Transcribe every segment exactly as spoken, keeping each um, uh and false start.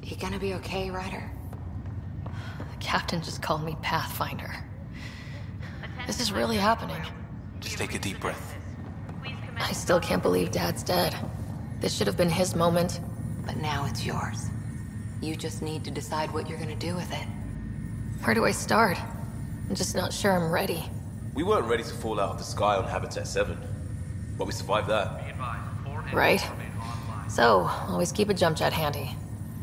You gonna be okay, Ryder? The captain just called me Pathfinder. This is really happening. Just take a deep breath. I still can't believe Dad's dead. This should have been his moment. But now it's yours. You just need to decide what you're gonna do with it. Where do I start? I'm just not sure I'm ready. We weren't ready to fall out of the sky on Habitat seven, but we survived that. Right? So, always keep a jump jet handy.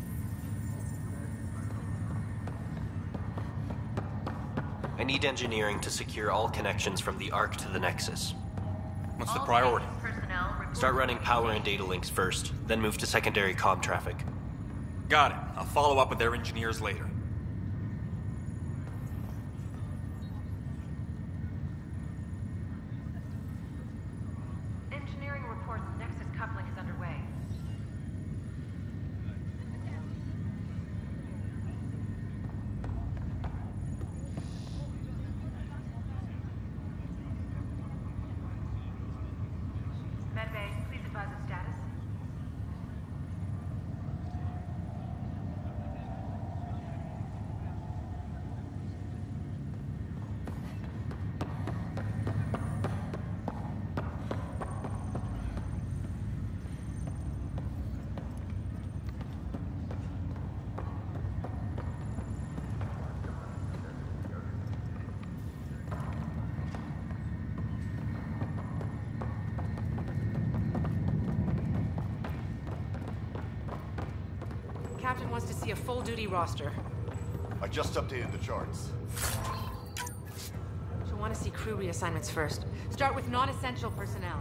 I need engineering to secure all connections from the Ark to the Nexus. What's the priority? Start running power and data links first, then move to secondary comm traffic. Got it. I'll follow up with their engineers later. Engineering reports Nexus coupling is underway. Medbay, please advise of status. Captain wants to see a full-duty roster. I just updated the charts. She'll want to see crew reassignments first. Start with non-essential personnel.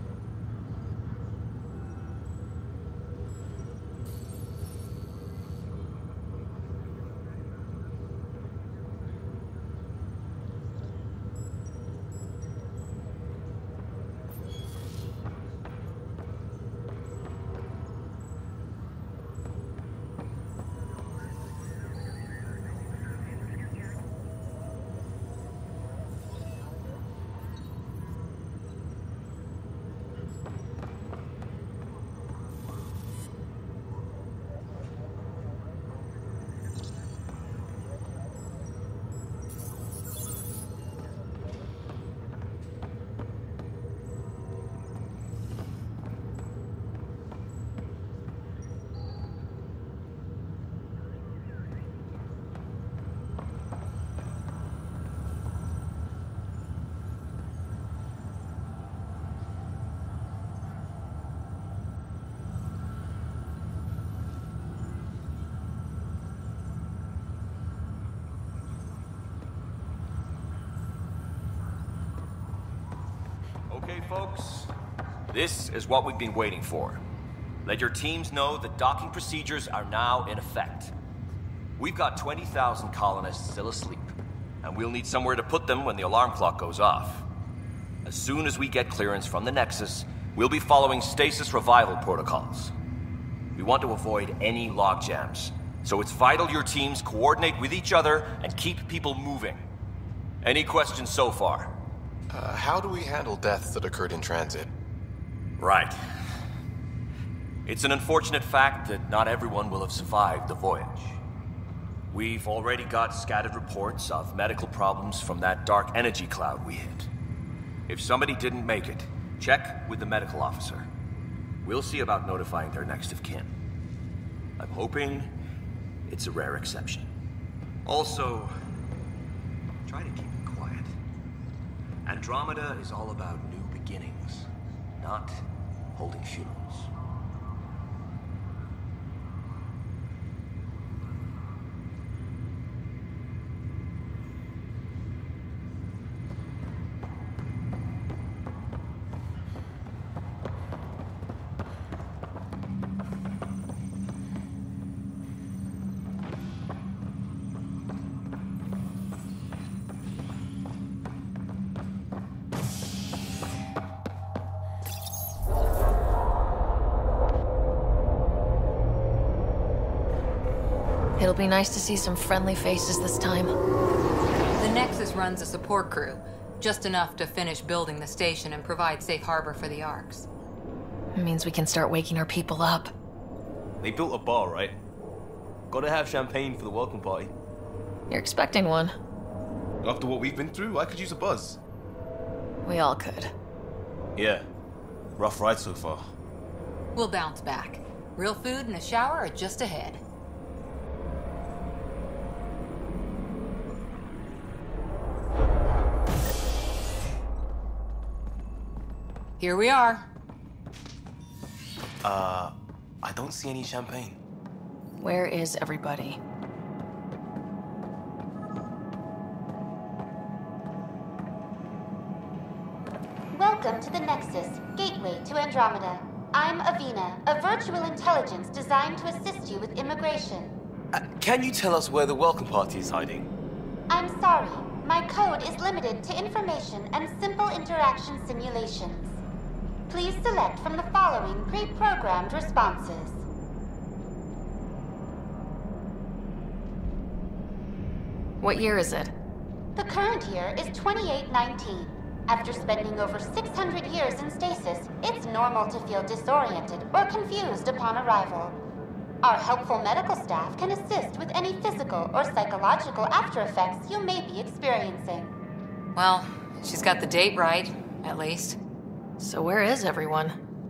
Okay, folks, this is what we've been waiting for. Let your teams know that docking procedures are now in effect. We've got twenty thousand colonists still asleep, and we'll need somewhere to put them when the alarm clock goes off. As soon as we get clearance from the Nexus, we'll be following stasis revival protocols. We want to avoid any logjams, so it's vital your teams coordinate with each other and keep people moving. Any questions so far? Uh, how do we handle deaths that occurred in transit? Right. It's an unfortunate fact that not everyone will have survived the voyage. We've already got scattered reports of medical problems from that dark energy cloud we hit. If somebody didn't make it, check with the medical officer. We'll see about notifying their next of kin. I'm hoping it's a rare exception. Also, try to keep it quiet. Andromeda is all about new beginnings, not holding funerals. It'll be nice to see some friendly faces this time. The Nexus runs a support crew, just enough to finish building the station and provide safe harbor for the Arks. It means we can start waking our people up. They built a bar, right? Gotta have champagne for the welcome party. You're expecting one. After what we've been through, I could use a buzz. We all could. Yeah. Rough ride so far. We'll bounce back. Real food and a shower are just ahead. Here we are. Uh, I don't see any champagne. Where is everybody? Welcome to the Nexus, gateway to Andromeda. I'm Avina, a virtual intelligence designed to assist you with immigration. Uh, can you tell us where the welcome party is hiding? I'm sorry, my code is limited to information and simple interaction simulations. Please select from the following pre-programmed responses. What year is it? The current year is twenty-eight nineteen. After spending over six hundred years in stasis, it's normal to feel disoriented or confused upon arrival. Our helpful medical staff can assist with any physical or psychological after-effects you may be experiencing. Well, she's got the date right, at least. So where is everyone?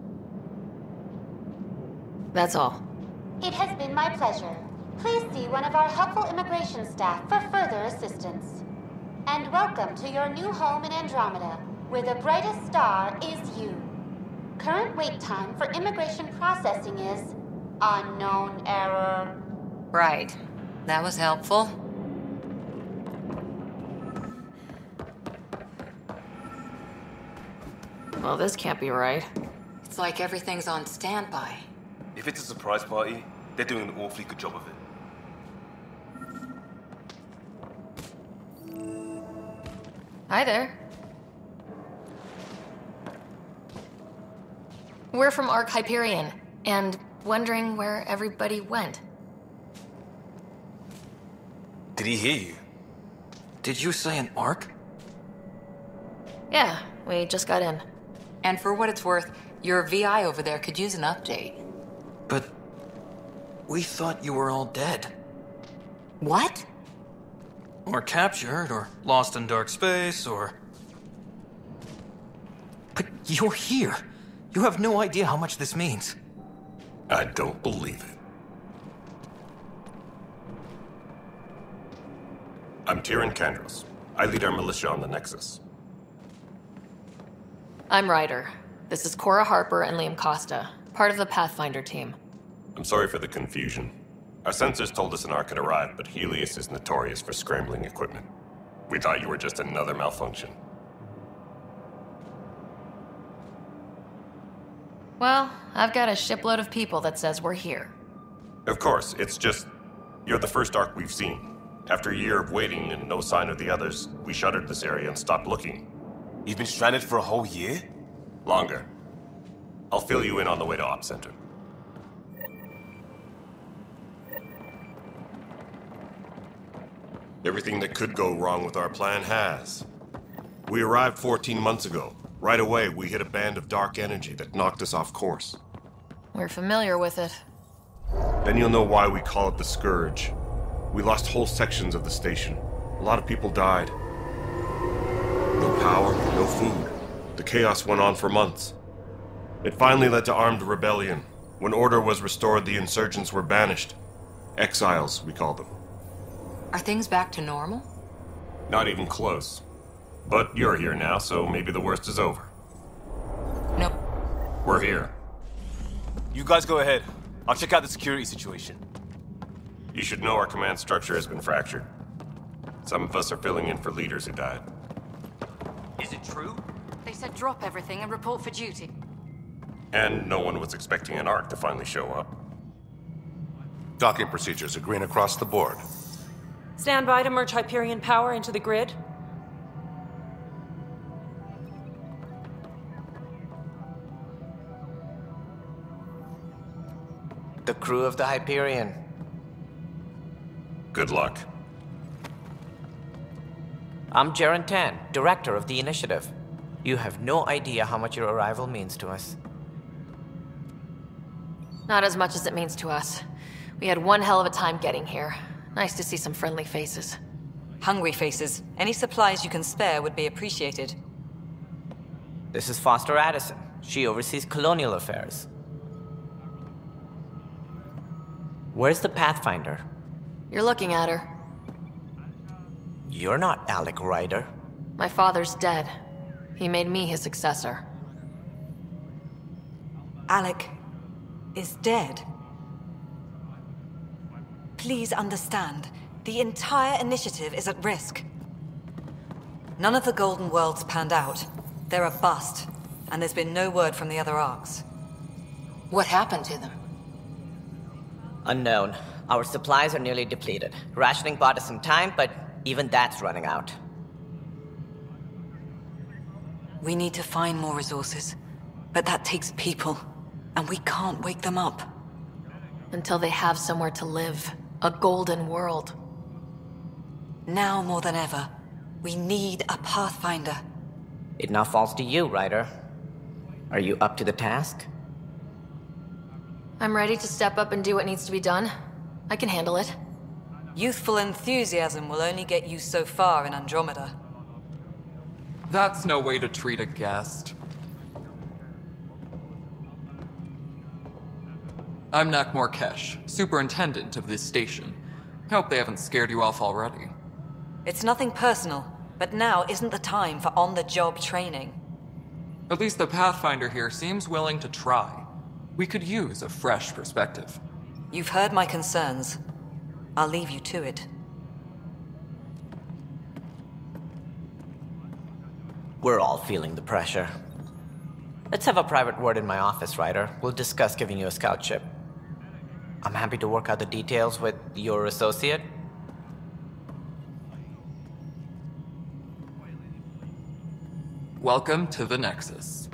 That's all. It has been my pleasure. Please see one of our helpful immigration staff for further assistance. And welcome to your new home in Andromeda, where the brightest star is you. Current wait time for immigration processing is unknown error. Right. That was helpful. Well, this can't be right. It's like everything's on standby. If it's a surprise party, they're doing an awfully good job of it. Hi there. We're from Ark Hyperion, and wondering where everybody went. Did he hear you? Did you say an Ark? Yeah, we just got in. And for what it's worth, your V I over there could use an update. But we thought you were all dead. What? Or captured, or lost in dark space, or... But you're here. You have no idea how much this means. I don't believe it. I'm Tyrion Kandros. I lead our militia on the Nexus. I'm Ryder. This is Cora Harper and Liam Costa, part of the Pathfinder team. I'm sorry for the confusion. Our sensors told us an Ark had arrived, but Helios is notorious for scrambling equipment. We thought you were just another malfunction. Well, I've got a shipload of people that says we're here. Of course, it's just... you're the first Ark we've seen. After a year of waiting and no sign of the others, we shuttered this area and stopped looking. You've been stranded for a whole year? Longer. I'll fill you in on the way to Op Center. Everything that could go wrong with our plan has. We arrived fourteen months ago. Right away, we hit a band of dark energy that knocked us off course. We're familiar with it. Then you'll know why we call it the Scourge. We lost whole sections of the station. A lot of people died. No power, no food. The chaos went on for months. It finally led to armed rebellion. When order was restored, the insurgents were banished. Exiles, we call them. Are things back to normal? Not even close. But you're here now, so maybe the worst is over. Nope. We're here. You guys go ahead. I'll check out the security situation. You should know our command structure has been fractured. Some of us are filling in for leaders who died. Is it true? They said drop everything and report for duty. And no one was expecting an Ark to finally show up. Docking procedures are green across the board. Stand by to merge Hyperion power into the grid. The crew of the Hyperion. Good luck. I'm Jaren Tan, director of the initiative. You have no idea how much your arrival means to us. Not as much as it means to us. We had one hell of a time getting here. Nice to see some friendly faces. Hungry faces. Any supplies you can spare would be appreciated. This is Foster Addison. She oversees colonial affairs. Where's the Pathfinder? You're looking at her. You're not Alec Ryder. My father's dead. He made me his successor. Alec is dead. Please understand, the entire initiative is at risk. None of the Golden Worlds panned out. They're a bust, and there's been no word from the other arcs. What happened to them? Unknown. Our supplies are nearly depleted. Rationing bought us some time, but even that's running out. We need to find more resources, but that takes people, and we can't wake them up. Until they have somewhere to live. A golden world. Now more than ever, we need a Pathfinder. It now falls to you, Ryder. Are you up to the task? I'm ready to step up and do what needs to be done. I can handle it. Youthful enthusiasm will only get you so far in Andromeda. That's no way to treat a guest. I'm Nakmor Kesh, superintendent of this station. Hope they haven't scared you off already. It's nothing personal, but now isn't the time for on-the-job training. At least the Pathfinder here seems willing to try. We could use a fresh perspective. You've heard my concerns. I'll leave you to it. We're all feeling the pressure. Let's have a private word in my office, Ryder. We'll discuss giving you a scout ship. I'm happy to work out the details with your associate. Welcome to the Nexus.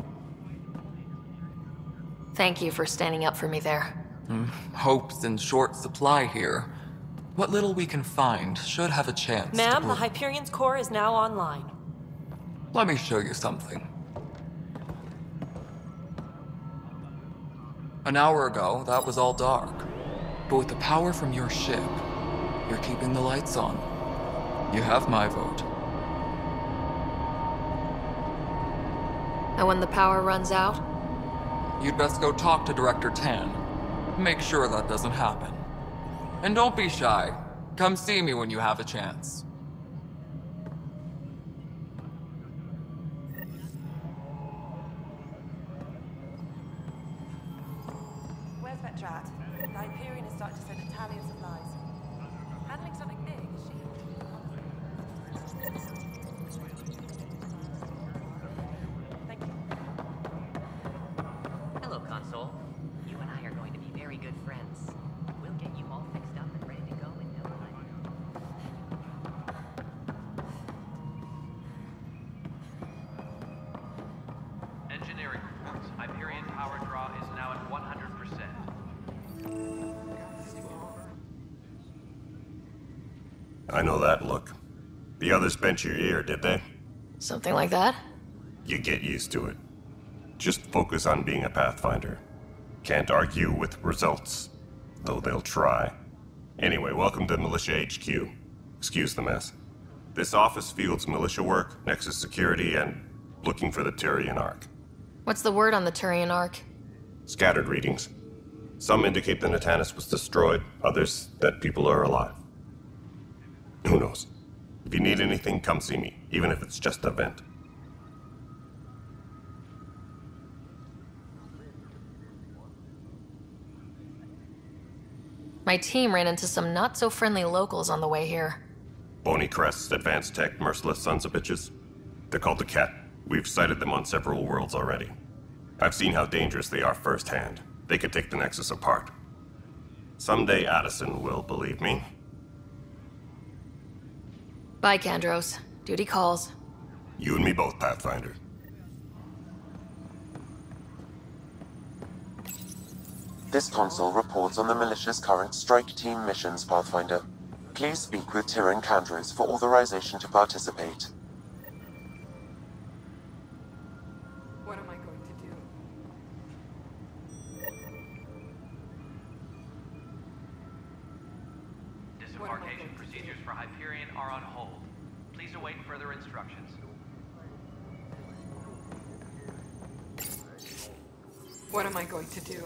Thank you for standing up for me there. Mm, hope's in short supply here. What little we can find should have a chance. Ma'am, to the Hyperion's core is now online. Let me show you something. An hour ago, that was all dark. But with the power from your ship, you're keeping the lights on. You have my vote. And when the power runs out? You'd best go talk to Director Tan. Make sure that doesn't happen. And don't be shy. Come see me when you have a chance. Where's Vetrat? The Hyperion is starting to send a tally of supplies. Handling something big, is she? Thank you. Hello, Console. You and I are going to be very good friends. We'll get you all fixed up and ready to go in no time. Engineering reports. Hyperion power draw is now at one hundred percent. I know that look. The others bent your ear, did they? Something like that? You get used to it. Just focus on being a Pathfinder. Can't argue with results, though they'll try. Anyway, welcome to Militia H Q. Excuse the mess. This office fields militia work, Nexus security, and looking for the Turian Ark. What's the word on the Turian Ark? Scattered readings. Some indicate the Natanus was destroyed, others that people are alive. Who knows? If you need anything, come see me, even if it's just a vent. My team ran into some not-so-friendly locals on the way here. Bony crests, advanced tech, merciless sons of bitches. They're called the Cat. We've sighted them on several worlds already. I've seen how dangerous they are firsthand. They could take the Nexus apart. Someday Addison will believe me. Bye, Kandros. Duty calls. You and me both, Pathfinder. This console reports on the militia's current strike team missions, Pathfinder. Please speak with Tyrion Kandros for authorization to participate. What am I going to do? Debarkation procedures for Hyperion are on hold. Please await further instructions. What am I going to do?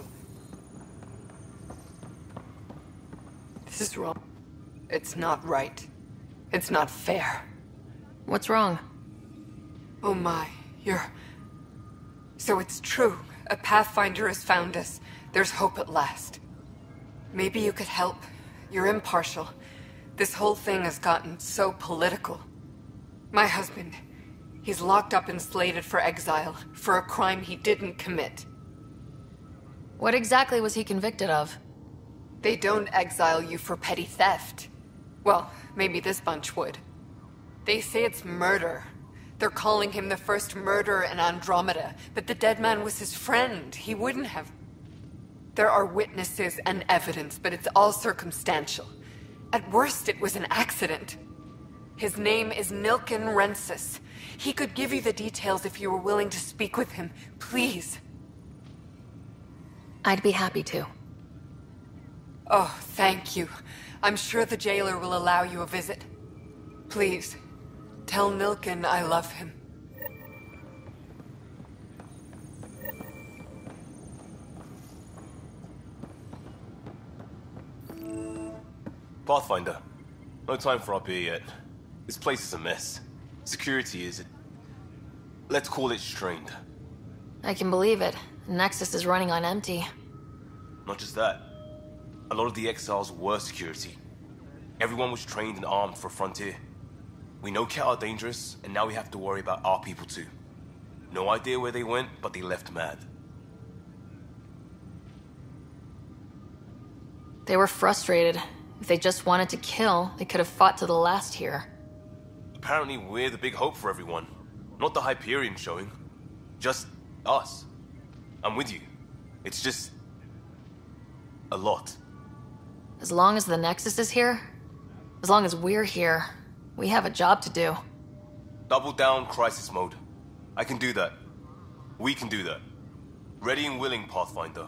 This is wrong. It's not right. It's not fair. What's wrong? Oh my, you're... So it's true. A Pathfinder has found us. There's hope at last. Maybe you could help. You're impartial. This whole thing has gotten so political. My husband, he's locked up and slated for exile for a crime he didn't commit. What exactly was he convicted of? They don't exile you for petty theft. Well, maybe this bunch would. They say it's murder. They're calling him the first murderer in Andromeda, but the dead man was his friend. He wouldn't have... There are witnesses and evidence, but it's all circumstantial. At worst, it was an accident. His name is Nilken Rensis. He could give you the details if you were willing to speak with him. Please. I'd be happy to. Oh, thank you. I'm sure the jailer will allow you a visit. Please, tell Nilken I love him. Pathfinder, no time for our beer yet. This place is a mess. Security is... let's call it strained. I can believe it. Nexus is running on empty. Not just that. A lot of the exiles were security. Everyone was trained and armed for Frontier. We know Cat are dangerous, and now we have to worry about our people too. No idea where they went, but they left mad. They were frustrated. If they just wanted to kill, they could have fought to the last here. Apparently we're the big hope for everyone. Not the Hyperion showing. Just us. I'm with you. It's just... a lot. As long as the Nexus is here, as long as we're here, we have a job to do. Double down crisis mode. I can do that. We can do that. Ready and willing, Pathfinder.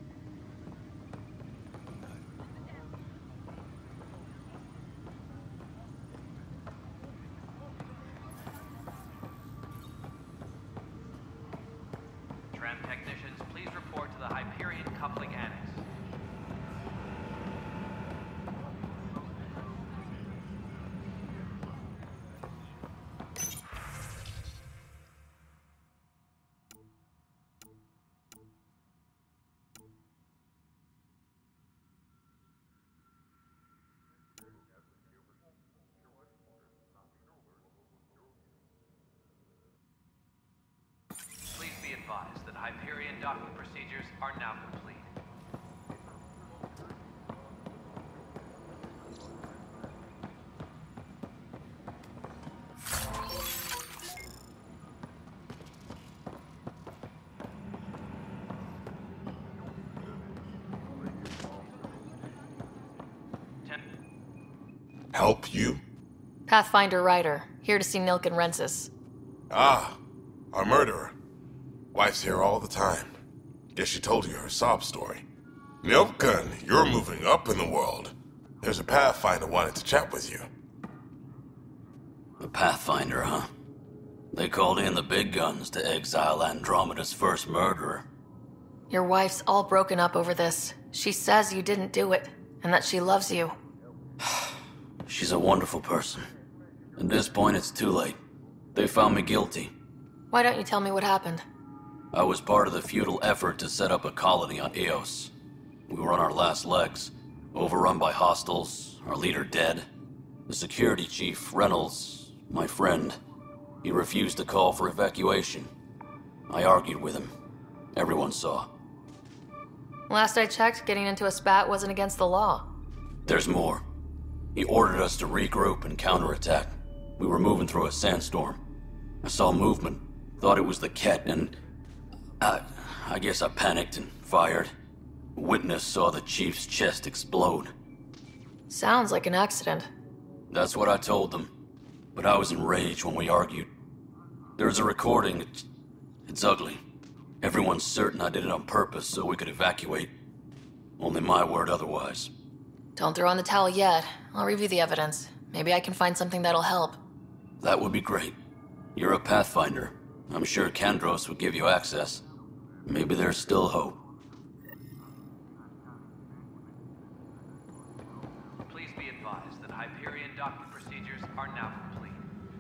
Tram technicians, please report to the Hyperion coupling annex. Please be advised that Hyperion docking procedures are now complete. Help you? Pathfinder Ryder, here to see Nilken Rensis. Ah, a murderer. Wife's here all the time. Guess she told you her sob story. Nilken, you're moving up in the world. There's a Pathfinder wanted to chat with you. A Pathfinder, huh? They called in the big guns to exile Andromeda's first murderer. Your wife's all broken up over this. She says you didn't do it, and that she loves you. She's a wonderful person. At this point, it's too late. They found me guilty. Why don't you tell me what happened? I was part of the futile effort to set up a colony on Eos. We were on our last legs, overrun by hostiles, our leader dead. The security chief, Reynolds, my friend, he refused to call for evacuation. I argued with him. Everyone saw. Last I checked, getting into a spat wasn't against the law. There's more. He ordered us to regroup and counterattack. We were moving through a sandstorm. I saw movement, thought it was the Ket, and... I, I guess I panicked and fired. A witness saw the chief's chest explode. Sounds like an accident. That's what I told them. But I was enraged when we argued. There's a recording. It's, it's ugly. Everyone's certain I did it on purpose so we could evacuate. Only my word otherwise. Don't throw in the towel yet. I'll review the evidence. Maybe I can find something that'll help. That would be great. You're a Pathfinder. I'm sure Kandros would give you access. Maybe there's still hope. Please be advised that Hyperion docking procedures are now complete.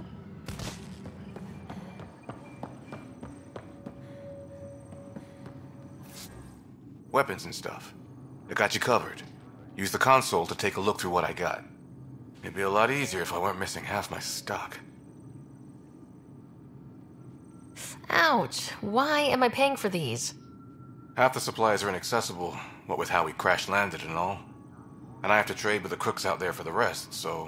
Weapons and stuff. I got you covered. Use the console to take a look through what I got. It'd be a lot easier if I weren't missing half my stock. Ouch. Why am I paying for these? Half the supplies are inaccessible, what with how we crash-landed and all. And I have to trade with the crooks out there for the rest, so...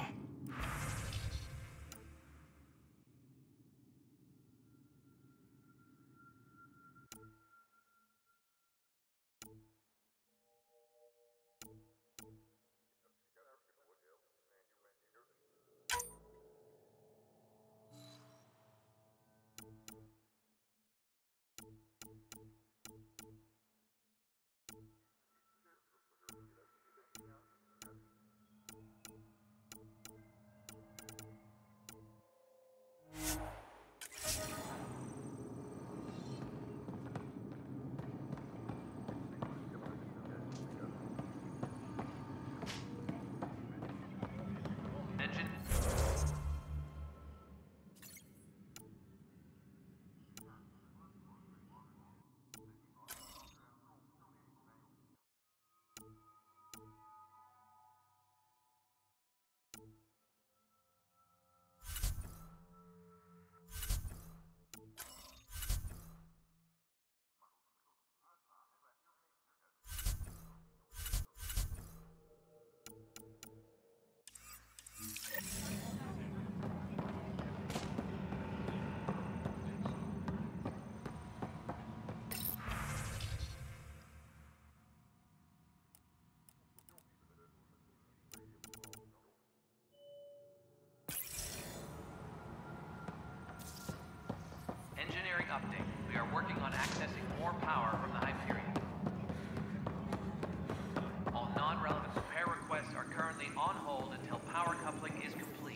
Engineering update. We are working on accessing more power from the Hyperion. All non-relevant repair requests are currently on hold until power coupling is complete.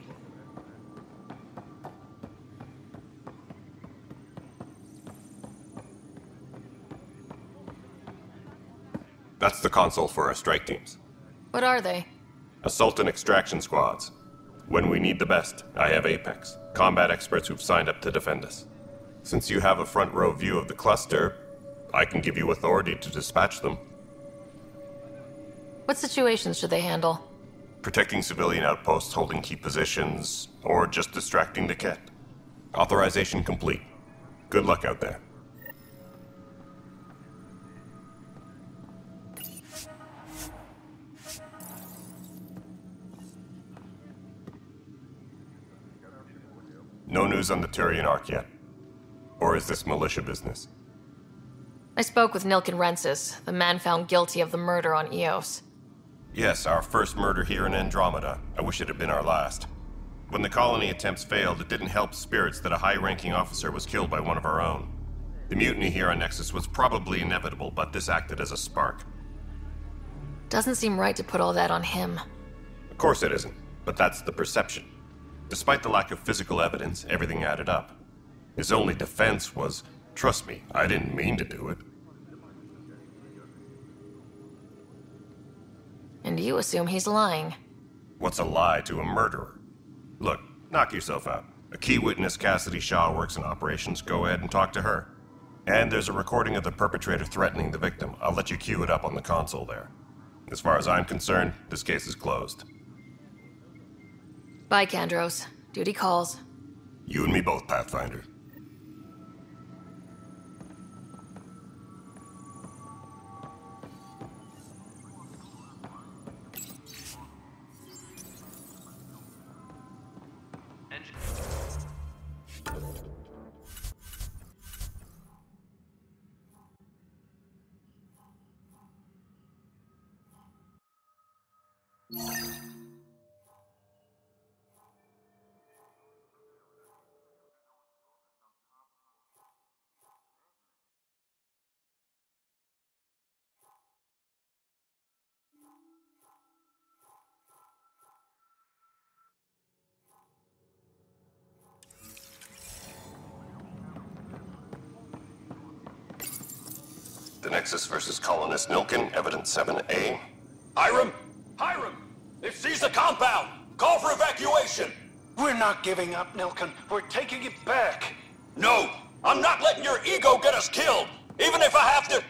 That's the console for our strike teams. What are they? Assault and extraction squads. When we need the best, I have Apex, combat experts who've signed up to defend us. Since you have a front row view of the cluster, I can give you authority to dispatch them. What situations should they handle? Protecting civilian outposts, holding key positions, or just distracting the Ket. Authorization complete. Good luck out there. No news on the Turian Ark yet. Or is this militia business? I spoke with Nilken Rensis, the man found guilty of the murder on Eos. Yes, our first murder here in Andromeda. I wish it had been our last. When the colony attempts failed, it didn't help spirits that a high-ranking officer was killed by one of our own. The mutiny here on Nexus was probably inevitable, but this acted as a spark. Doesn't seem right to put all that on him. Of course it isn't, but that's the perception. Despite the lack of physical evidence, everything added up. His only defense was, trust me, I didn't mean to do it. And you assume he's lying. What's a lie to a murderer? Look, knock yourself out. A key witness, Cassidy Shaw, works in operations. Go ahead and talk to her. And there's a recording of the perpetrator threatening the victim. I'll let you cue it up on the console there. As far as I'm concerned, this case is closed. Bye, Kandros. Duty calls. You and me both, Pathfinder. Nexus versus Colonist Nilkin, Evidence seven A. Hiram! Hiram! They've seized the compound! Call for evacuation! We're not giving up, Nilkin. We're taking it back. No! I'm not letting your ego get us killed! Even if I have to...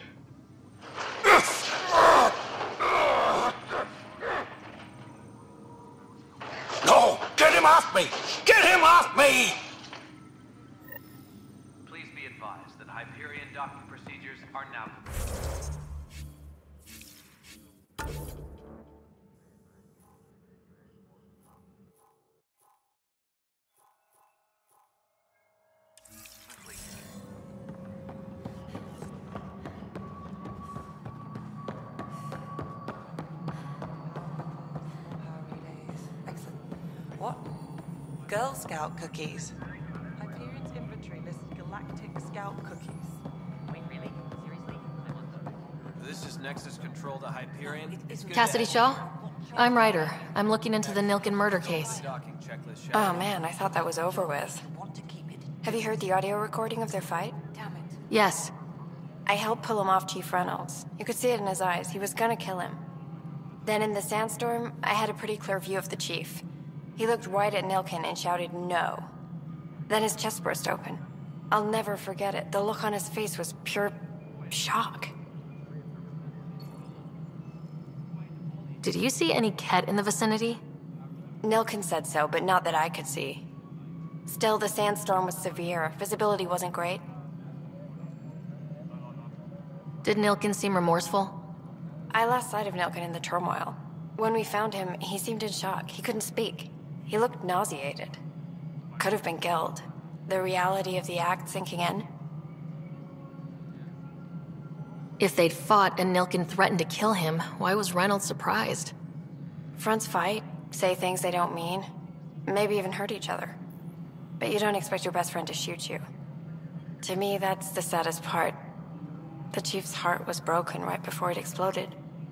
No! Get him off me! Get him off me! Please be advised that Hyperion docking procedures are now What? Girl Scout cookies. Hyperion's inventory lists galactic scout cookies. Wait, really? Seriously? I want them. This is Nexus Control to Hyperion. It's good Cassidy to Shaw? I'm Ryder. I'm looking into the Nilkin murder case. Oh man, I thought that was over with. Have you heard the audio recording of their fight? Yes. I helped pull him off Chief Reynolds. You could see it in his eyes. He was gonna kill him. Then in the sandstorm, I had a pretty clear view of the chief. He looked right at Nilkin and shouted no. Then his chest burst open. I'll never forget it. The look on his face was pure shock. Did you see any Ket in the vicinity? Nilkin said so, but not that I could see. Still, the sandstorm was severe. Visibility wasn't great. Did Nilkin seem remorseful? I lost sight of Nilkin in the turmoil. When we found him, he seemed in shock. He couldn't speak. He looked nauseated. Could have been killed. The reality of the act sinking in. If they'd fought and Nilkin threatened to kill him, why was Reynolds surprised? Fronts fight, say things they don't mean, maybe even hurt each other. But you don't expect your best friend to shoot you. To me, that's the saddest part. The chief's heart was broken right before it exploded.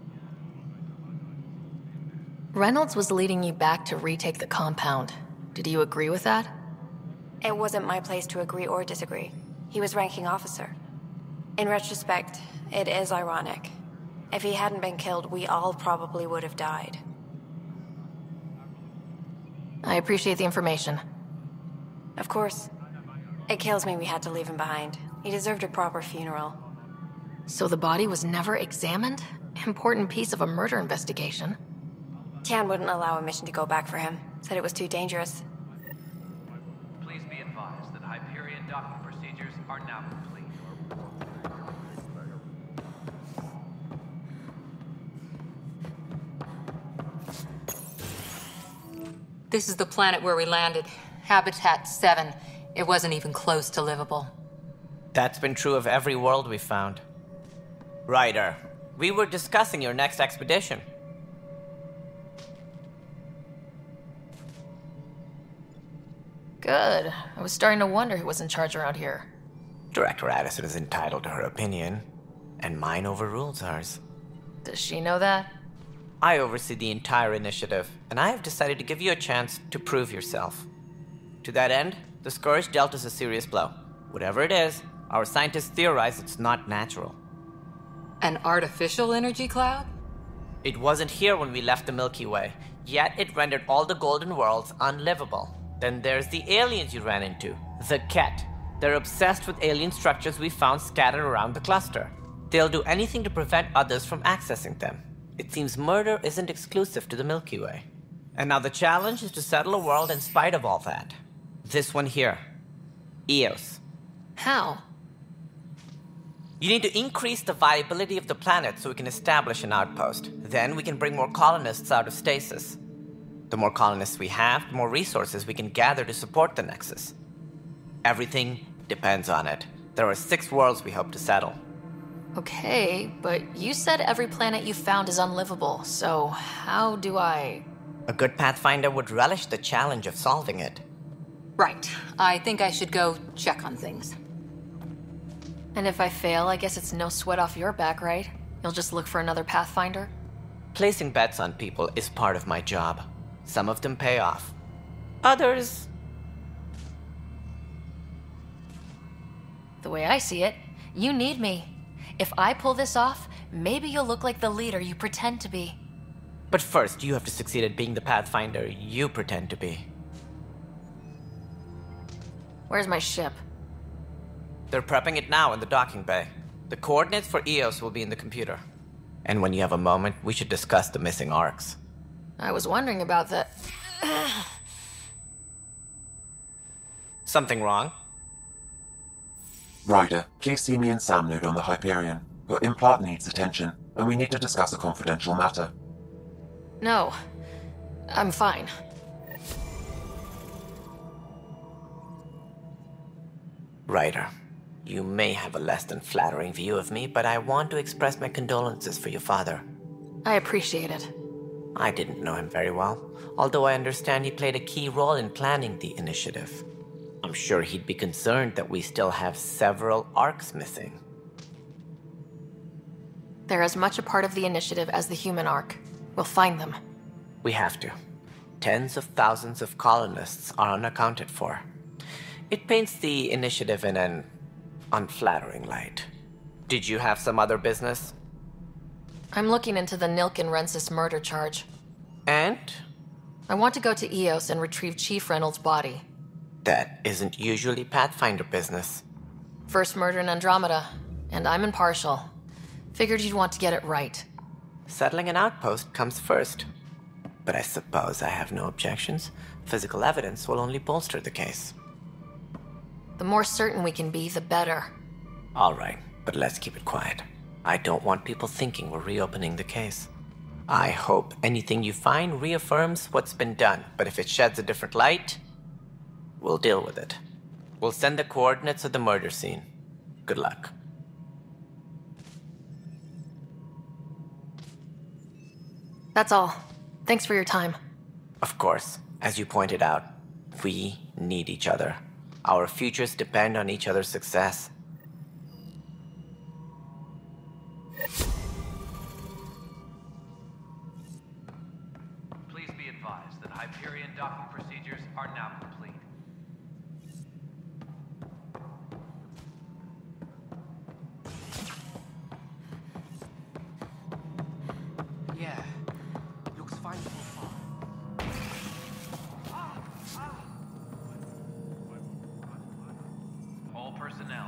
Reynolds was leading you back to retake the compound. Did you agree with that? It wasn't my place to agree or disagree. He was ranking officer. In retrospect, it is ironic. If he hadn't been killed, we all probably would have died. I appreciate the information. Of course. It kills me we had to leave him behind. He deserved a proper funeral. So the body was never examined? Important piece of a murder investigation. Tian wouldn't allow a mission to go back for him. Said it was too dangerous. Please be advised that Hyperion docking procedures are now complete. This is the planet where we landed. Habitat seven. It wasn't even close to livable. That's been true of every world we've found. Ryder, we were discussing your next expedition. Good. I was starting to wonder who was in charge around here. Director Addison is entitled to her opinion, and mine overrules ours. Does she know that? I oversee the entire initiative, and I have decided to give you a chance to prove yourself. To that end, the Scourge dealt us a serious blow. Whatever it is, our scientists theorize it's not natural. An artificial energy cloud? It wasn't here when we left the Milky Way, yet it rendered all the golden worlds unlivable. Then there's the aliens you ran into, the Ket. They're obsessed with alien structures we found scattered around the cluster. They'll do anything to prevent others from accessing them. It seems murder isn't exclusive to the Milky Way. And now the challenge is to settle a world in spite of all that. This one here. Eos. How? You need to increase the viability of the planet so we can establish an outpost. Then we can bring more colonists out of stasis. The more colonists we have, the more resources we can gather to support the Nexus. Everything depends on it. There are six worlds we hope to settle. Okay, but you said every planet you found is unlivable, so how do I... A good Pathfinder would relish the challenge of solving it. Right. I think I should go check on things. And if I fail, I guess it's no sweat off your back, right? You'll just look for another Pathfinder? Placing bets on people is part of my job. Some of them pay off. Others... The way I see it, you need me. If I pull this off, maybe you'll look like the leader you pretend to be. But first, you have to succeed at being the Pathfinder you pretend to be. Where's my ship? They're prepping it now in the docking bay. The coordinates for Eos will be in the computer. And when you have a moment, we should discuss the missing arcs. I was wondering about that. Something wrong? Ryder, please see me and Sam node on the Hyperion. Your implant needs attention, and we need to discuss a confidential matter. No. I'm fine. Ryder, you may have a less than flattering view of me, but I want to express my condolences for your father. I appreciate it. I didn't know him very well, although I understand he played a key role in planning the initiative. I'm sure he'd be concerned that we still have several arcs missing. They're as much a part of the initiative as the human arc. We'll find them. We have to. Tens of thousands of colonists are unaccounted for. It paints the initiative in an unflattering light. Did you have some other business? I'm looking into the Nilkin Rensis murder charge. And? I want to go to Eos and retrieve Chief Reynolds' body. That isn't usually Pathfinder business. First murder in Andromeda, and I'm impartial. Figured you'd want to get it right. Settling an outpost comes first. But I suppose I have no objections. Physical evidence will only bolster the case. The more certain we can be, the better. All right, but let's keep it quiet. I don't want people thinking we're reopening the case. I hope anything you find reaffirms what's been done, but if it sheds a different light, we'll deal with it. We'll send the coordinates of the murder scene. Good luck. That's all. Thanks for your time. Of course, as you pointed out, we need each other. Our futures depend on each other's success. Please be advised that Hyperion docking procedures are now complete. Yeah, looks fine so far. All personnel.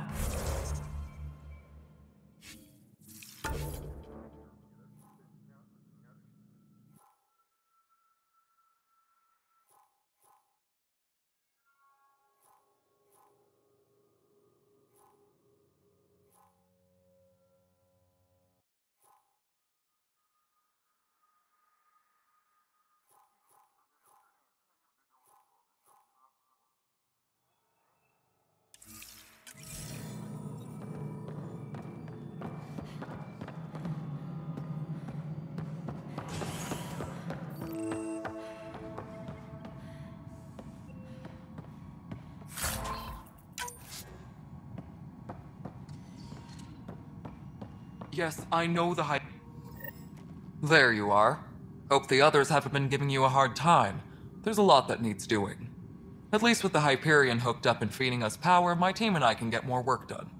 Yes, I know the hy- There you are. Hope the others haven't been giving you a hard time. There's a lot that needs doing. At least with the Hyperion hooked up and feeding us power, my team and I can get more work done.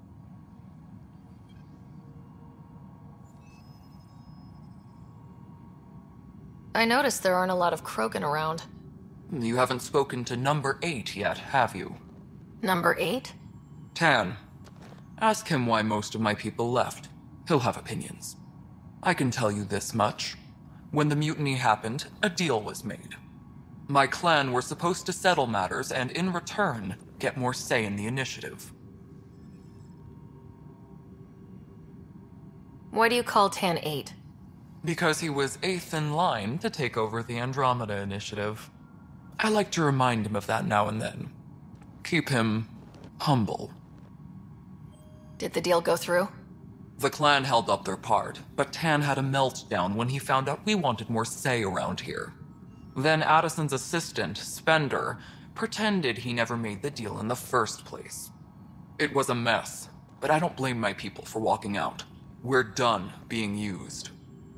I noticed there aren't a lot of Krogan around. You haven't spoken to number eight yet, have you? Number eight? Tan. Ask him why most of my people left. He'll have opinions. I can tell you this much. When the mutiny happened, a deal was made. My clan were supposed to settle matters and, in return, get more say in the initiative. Why do you call Tan eight? Because he was eighth in line to take over the Andromeda initiative. I like to remind him of that now and then. Keep him humble. Did the deal go through? The clan held up their part, but Tan had a meltdown when he found out we wanted more say around here. Then Addison's assistant, Spender, pretended he never made the deal in the first place. It was a mess, but I don't blame my people for walking out. We're done being used.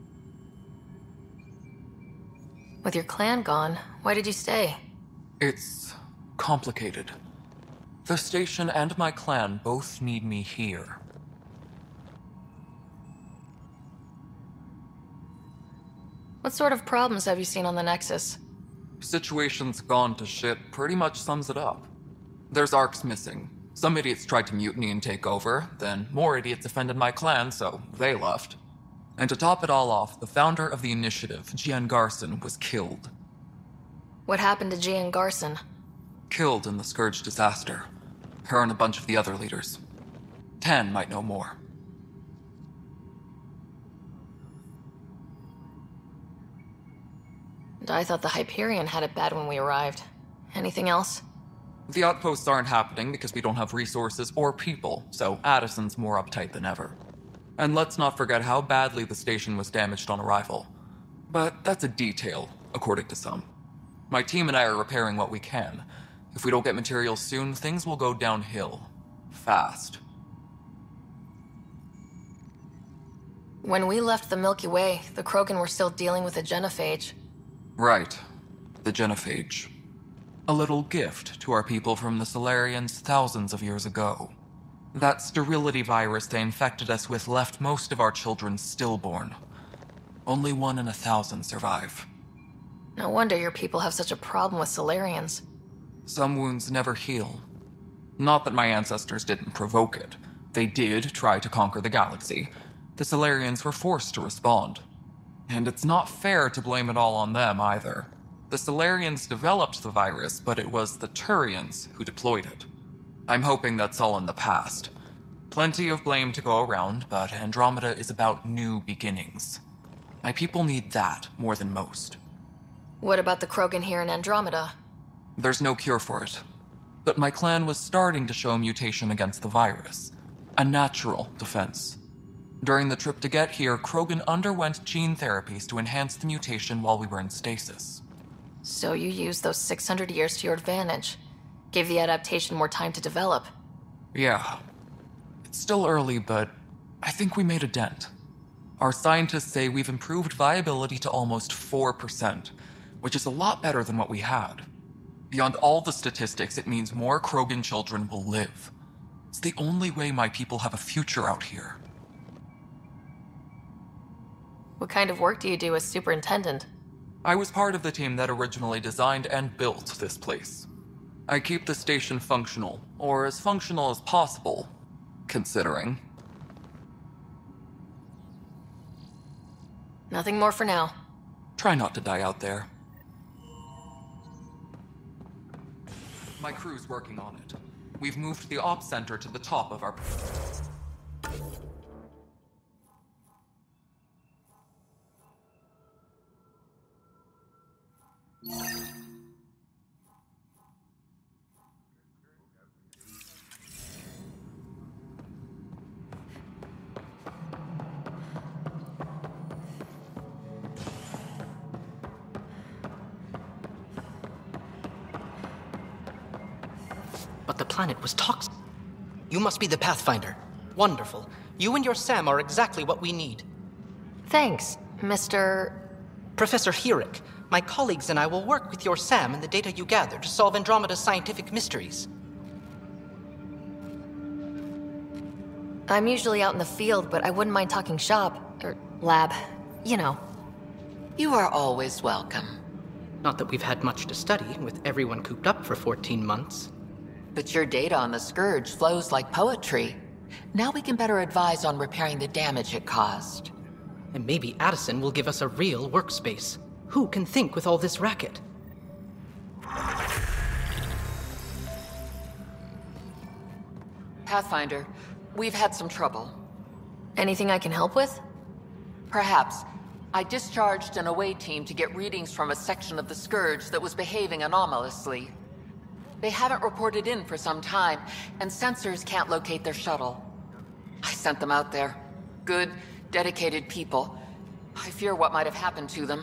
With your clan gone, why did you stay? It's complicated. The station and my clan both need me here. What sort of problems have you seen on the Nexus? Situation's gone to shit pretty much sums it up. There's arcs missing. Some idiots tried to mutiny and take over, then more idiots offended my clan, so they left. And to top it all off, the founder of the initiative, Jian Garson, was killed. What happened to Jian Garson? Killed in the Scourge disaster. Her and a bunch of the other leaders. Tan might know more. And I thought the Hyperion had it bad when we arrived. Anything else? The outposts aren't happening because we don't have resources or people, so Addison's more uptight than ever. And let's not forget how badly the station was damaged on arrival. But that's a detail, according to some. My team and I are repairing what we can. If we don't get materials soon, things will go downhill. Fast. When we left the Milky Way, the Krogan were still dealing with a genophage. Right. The genophage. A little gift to our people from the Solarians thousands of years ago. That sterility virus they infected us with left most of our children stillborn. Only one in a thousand survive. No wonder your people have such a problem with Solarians. Some wounds never heal. Not that my ancestors didn't provoke it. They did try to conquer the galaxy. The Solarians were forced to respond. And it's not fair to blame it all on them either. The Solarians developed the virus, but it was the Turians who deployed it. I'm hoping that's all in the past. Plenty of blame to go around, but Andromeda is about new beginnings. My people need that more than most. What about the Krogan here in Andromeda? There's no cure for it. But my clan was starting to show mutation against the virus. A natural defense. During the trip to get here, Krogan underwent gene therapies to enhance the mutation while we were in stasis. So you used those six hundred years to your advantage. Gave the adaptation more time to develop. Yeah. It's still early, but I think we made a dent. Our scientists say we've improved viability to almost four percent, which is a lot better than what we had. Beyond all the statistics, it means more Krogan children will live. It's the only way my people have a future out here. What kind of work do you do as superintendent? I was part of the team that originally designed and built this place. I keep the station functional, or as functional as possible, considering. Nothing more for now. Try not to die out there. My crew's working on it. We've moved the ops center to the top of our... But the planet was toxic. You must be the Pathfinder. Wonderful. You and your Sam are exactly what we need. Thanks, Mister Professor Herrick. My colleagues and I will work with your Sam and the data you gather to solve Andromeda's scientific mysteries. I'm usually out in the field, but I wouldn't mind talking shop, or lab, you know. You are always welcome. Not that we've had much to study, with everyone cooped up for fourteen months. But your data on the Scourge flows like poetry. Now we can better advise on repairing the damage it caused. And maybe Addison will give us a real workspace. Who can think with all this racket? Pathfinder, we've had some trouble. Anything I can help with? Perhaps. I discharged an away team to get readings from a section of the Scourge that was behaving anomalously. They haven't reported in for some time, and sensors can't locate their shuttle. I sent them out there. Good, dedicated people. I fear what might have happened to them.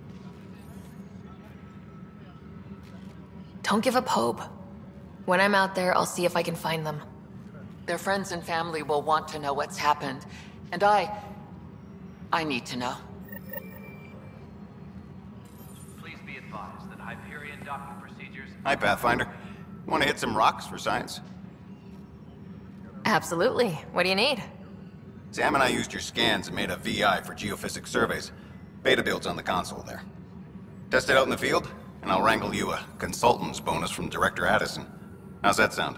Don't give up hope. When I'm out there, I'll see if I can find them. Their friends and family will want to know what's happened, and I... I need to know. Please be advised that Hyperion docking procedures... Hi, Pathfinder. Want to hit some rocks for science? Absolutely. What do you need? Sam and I used your scans and made a V I for geophysics surveys. Beta build's on the console there. Test it out in the field, and I'll wrangle you a consultant's bonus from Director Addison. How's that sound?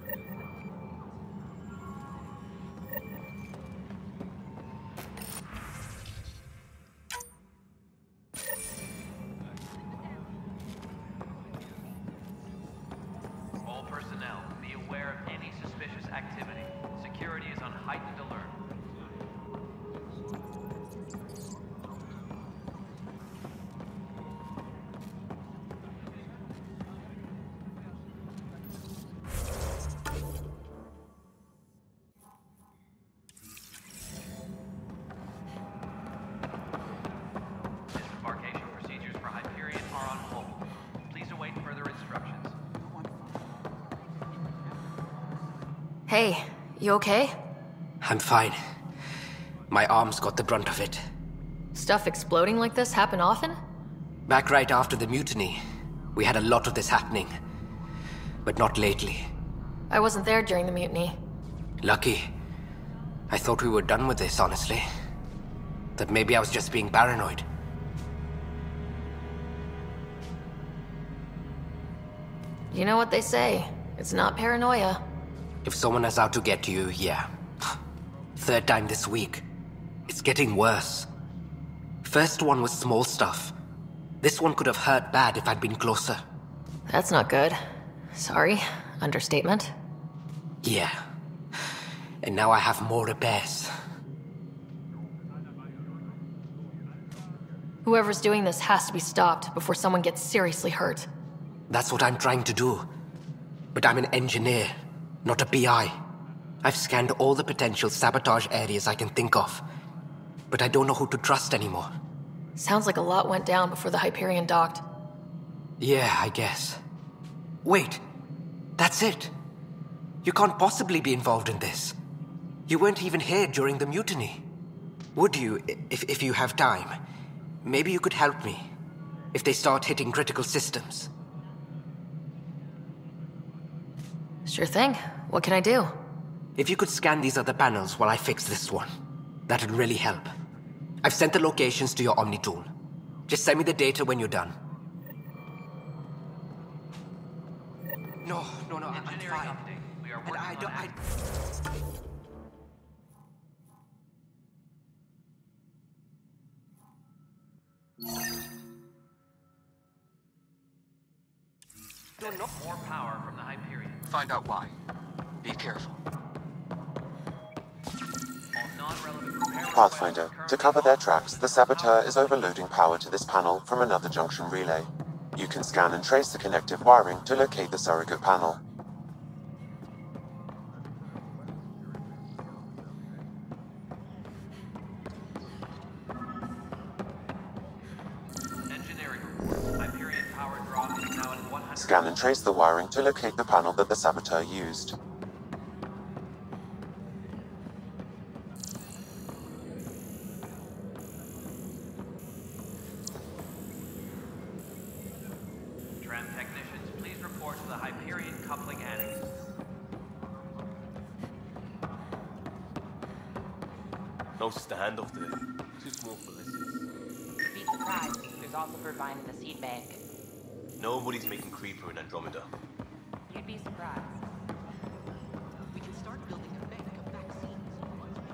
All personnel, be aware of any suspicious activity. Security is on heightened alert. Disembarkation procedures for Hyperion are on hold. Please await further instructions. Hey, you okay? I'm fine. My arms got the brunt of it. Stuff exploding like this happen often? Back right after the mutiny, we had a lot of this happening. But not lately. I wasn't there during the mutiny. Lucky. I thought we were done with this, honestly. That maybe I was just being paranoid. You know what they say. It's not paranoia. If someone is out to get you, yeah. Third time this week. It's getting worse. First one was small stuff. This one could have hurt bad if I'd been closer. That's not good. Sorry. Understatement. Yeah. And now I have more repairs. Whoever's doing this has to be stopped before someone gets seriously hurt. That's what I'm trying to do. But I'm an engineer, not a P I. I've scanned all the potential sabotage areas I can think of. But I don't know who to trust anymore. Sounds like a lot went down before the Hyperion docked. Yeah, I guess. Wait. That's it. You can't possibly be involved in this. You weren't even here during the mutiny. Would you, if, if you have time? Maybe you could help me. If they start hitting critical systems. Sure thing. What can I do? If you could scan these other panels while I fix this one, that'd really help. I've sent the locations to your Omni tool. Just send me the data when you're done. No, no, no, I'm fine. Update. We are And working I on don't... I... Don't know. More power from the Hyperion. Find out why. Be careful. All non-relevant repair Pathfinder, requests to cover their tracks, the Saboteur is overloading power to this panel from another junction relay. You can scan and trace the connective wiring to locate the surrogate panel. Engineering report. Hyperion power draw is now at one hundred. Scan and trace the wiring to locate the panel that the Saboteur used. Tram technicians, please report to the Hyperion coupling annex. Notice the handoff there. Too small for this. Be surprised. There's also Purvine in the seed bank. Nobody's making Creeper in Andromeda. You'd be surprised. We can start building a bank of vaccines once we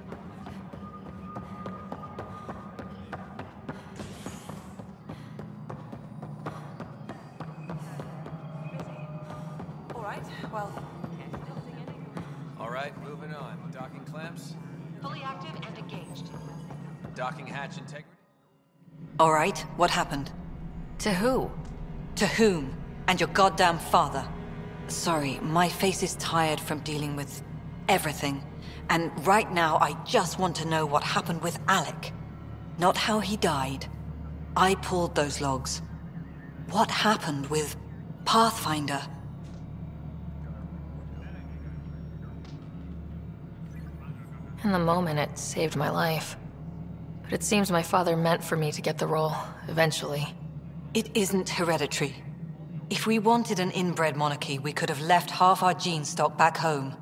All right, well, All right, moving on. Docking clamps, Fully active and engaged. docking hatch integrity. All right, what happened? To who? To whom? And your goddamn father. Sorry, my face is tired from dealing with everything. And right now, I just want to know what happened with Alec. Not how he died. I pulled those logs. What happened with Pathfinder? In the moment, it saved my life. But it seems my father meant for me to get the role, eventually. It isn't hereditary. If we wanted an inbred monarchy, we could have left half our gene stock back home.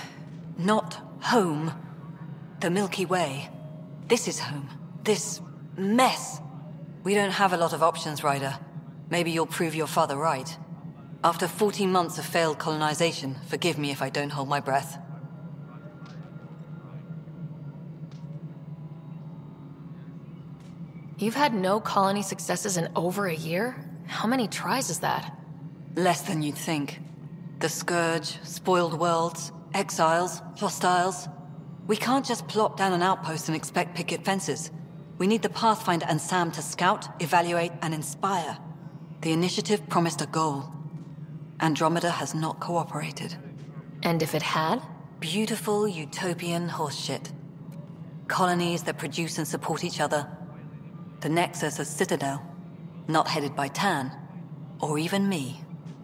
Not home. The Milky Way. This is home. This mess. We don't have a lot of options, Ryder. Maybe you'll prove your father right. After fourteen months of failed colonization, forgive me if I don't hold my breath. You've had no colony successes in over a year? How many tries is that? Less than you'd think. The Scourge, spoiled worlds, exiles, hostiles. We can't just plop down an outpost and expect picket fences. We need the Pathfinder and Sam to scout, evaluate, and inspire. The initiative promised a goal. Andromeda has not cooperated. And if it had? Beautiful utopian horseshit. Colonies that produce and support each other. The Nexus a citadel, not headed by Tan, or even me.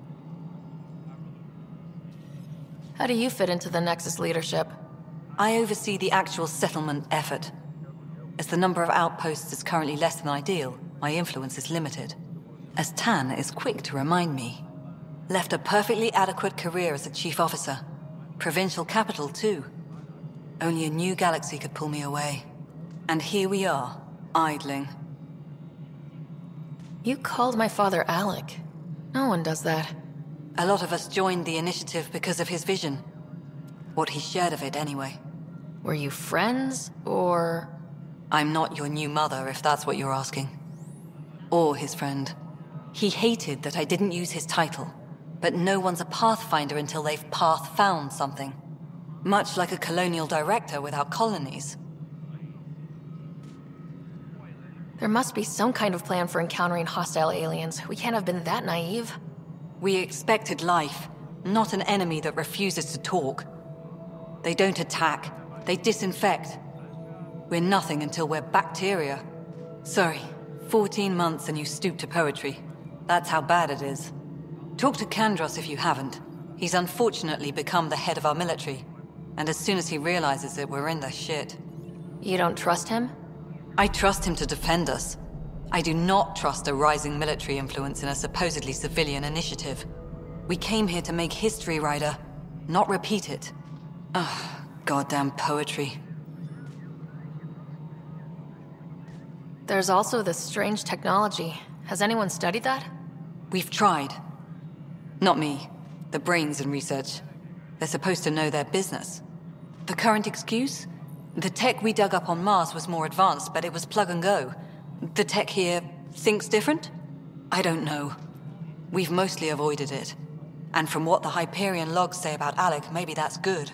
How do you fit into the Nexus leadership? I oversee the actual settlement effort. As the number of outposts is currently less than ideal, my influence is limited. As Tan is quick to remind me. Left a perfectly adequate career as a chief officer. Provincial capital, too. Only a new galaxy could pull me away. And here we are, idling. You called my father Alec. No one does that. A lot of us joined the initiative because of his vision. What he shared of it, anyway. Were you friends, or...? I'm not your new mother, if that's what you're asking. Or his friend. He hated that I didn't use his title. But no one's a Pathfinder until they've path-found something. Much like a colonial director without colonies. There must be some kind of plan for encountering hostile aliens. We can't have been that naive. We expected life, not an enemy that refuses to talk. They don't attack, they disinfect. We're nothing until we're bacteria. Sorry, fourteen months and you stoop to poetry. That's how bad it is. Talk to Kandros if you haven't. He's unfortunately become the head of our military. And as soon as he realizes it, we're in the shit. You don't trust him? I trust him to defend us. I do not trust a rising military influence in a supposedly civilian initiative. We came here to make history, Ryder, not repeat it. Ugh, goddamn poetry. There's also this strange technology. Has anyone studied that? We've tried. Not me. The brains in research. They're supposed to know their business. The current excuse? The tech we dug up on Mars was more advanced, but it was plug and go. The tech here thinks different? I don't know. We've mostly avoided it. And from what the Hyperion logs say about Alec, maybe that's good.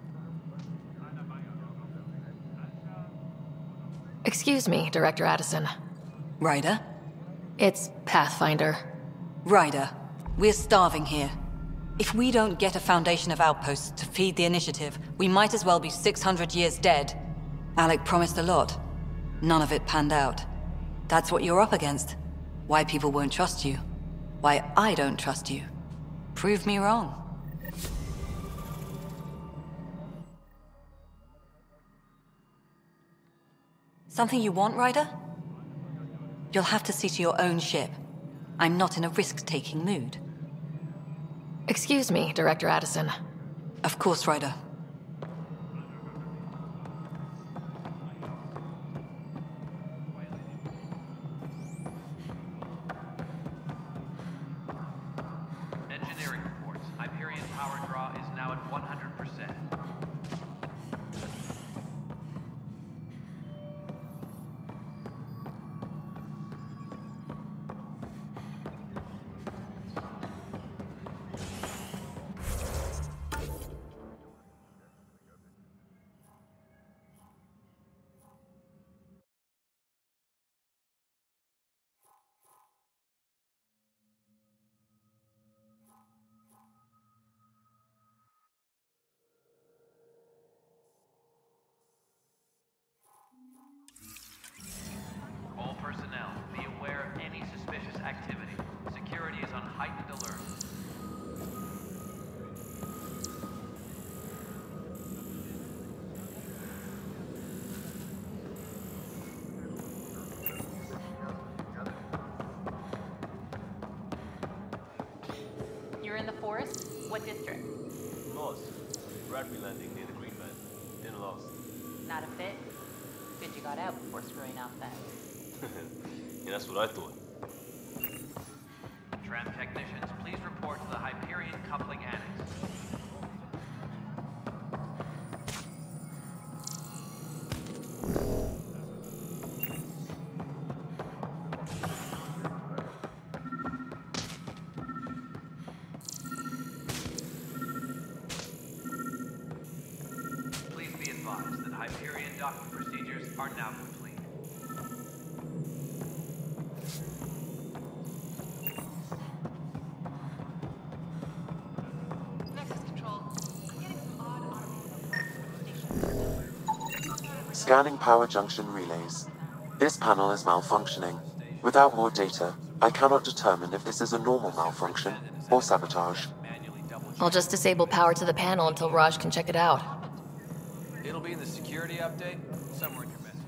Excuse me, Director Addison. Ryder? It's Pathfinder. Ryder, we're starving here. If we don't get a foundation of outposts to feed the initiative, we might as well be six hundred years dead. Alec promised a lot. None of it panned out. That's what you're up against. Why people won't trust you. Why I don't trust you. Prove me wrong. Something you want, Ryder? You'll have to see to your own ship. I'm not in a risk-taking mood. Excuse me, Director Addison. Of course, Ryder. Engineering reports. Hyperion power draw is now at one hundred percent. All personnel, be aware of any suspicious activity. Security is on heightened alert. You're in the forest? What district? North. Bradbury Landing near the Green Man. In lost. Not a fit? Good you got out before screwing up then. Yeah, that's what I thought. Tram technicians, please report to the Hyperion coupling annex. Please be advised that Hyperion docking procedures are now complete. Scanning power junction relays. This panel is malfunctioning. Without more data, I cannot determine if this is a normal malfunction or sabotage. I'll just disable power to the panel until Raj can check it out. It'll be in the security update, somewhere in your message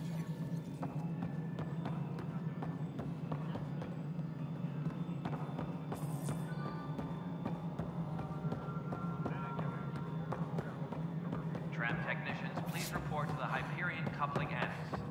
queue. Tram technicians, please report to the Hyperion coupling annex.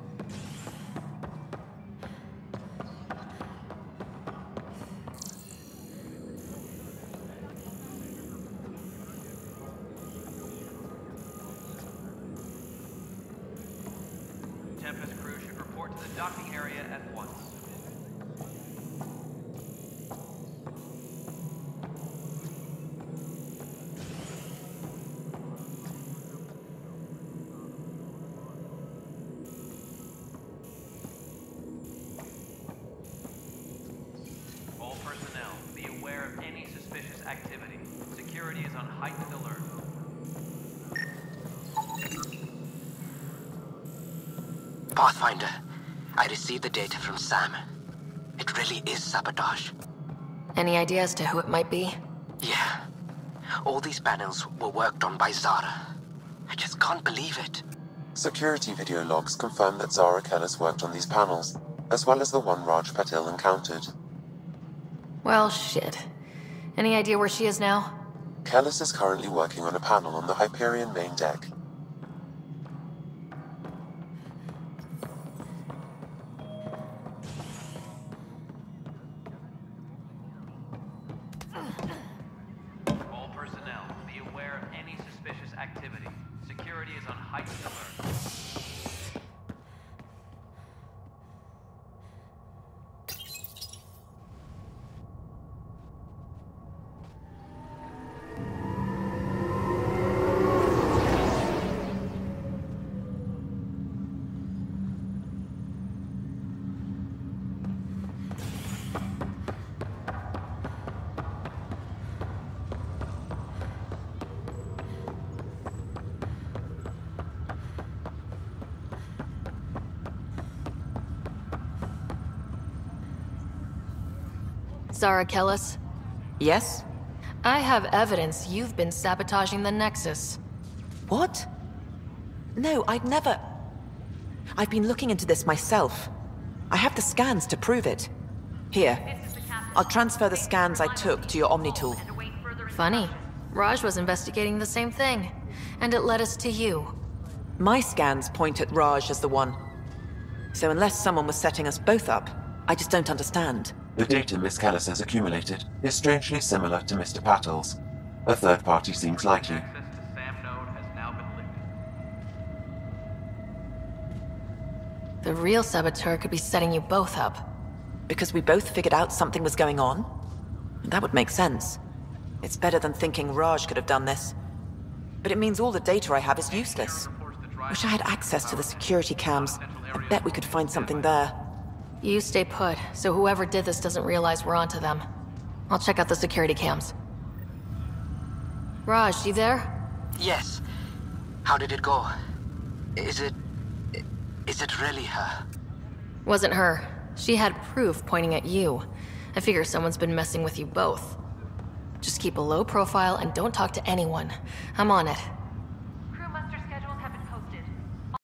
Tempest crew should report to the docking area at once. All personnel, be aware of any suspicious activity. Security is on heightened alert. Pathfinder, I received the data from Sam. It really is sabotage. Any idea as to who it might be? Yeah. All these panels were worked on by Zara. I just can't believe it. Security video logs confirm that Zara Kellis worked on these panels, as well as the one Raj Patil encountered. Well, shit. Any idea where she is now? Kellis is currently working on a panel on the Hyperion main deck. All personnel, be aware of any suspicious activity. Security is on heightened alert. Sara Kellis? Yes? I have evidence you've been sabotaging the Nexus. What? No, I'd never... I've been looking into this myself. I have the scans to prove it. Here. I'll transfer the scans I took to your Omni tool. Funny. Raj was investigating the same thing, and it led us to you. My scans point at Raj as the one. So unless someone was setting us both up, I just don't understand. The data Miss Kellis has accumulated is strangely similar to Mister Patel's. A third party seems likely. Access to SAM node has now been lifted. The real saboteur could be setting you both up. Because we both figured out something was going on? That would make sense. It's better than thinking Raj could have done this. But it means all the data I have is useless. Wish I had access to the security cams. I bet we could find something there. You stay put, so whoever did this doesn't realize we're onto them. I'll check out the security cams. Raj, you there? Yes. How did it go? Is it... is it really her? Wasn't her. She had proof pointing at you. I figure someone's been messing with you both. Just keep a low profile and don't talk to anyone. I'm on it.